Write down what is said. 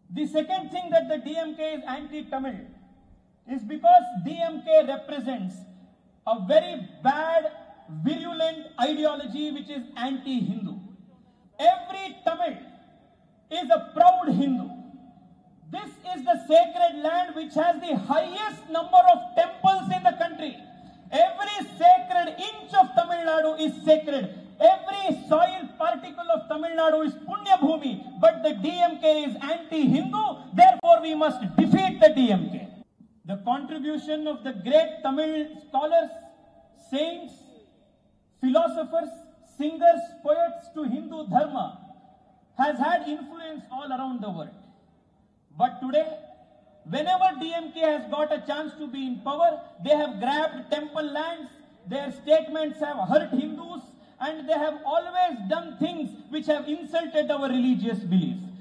The second thing that the DMK is anti-Tamil is because DMK represents a very bad, virulent ideology which is anti-Hindu. Every Tamil is a proud Hindu. This is the sacred land which has the highest number of temples in the country. Every sacred inch of Tamil Nadu is sacred. Every soil particle of Tamil Nadu is Punya Bhumi. But the DMK is anti-Hindu. Therefore, we must defeat the DMK. The contribution of the great Tamil scholars, saints, philosophers, singers, poets to Hindu Dharma has had influence all around the world. But today, whenever DMK has got a chance to be in power, they have grabbed temple lands, their statements have hurt Hindus, and they have always done things which have insulted our religious beliefs.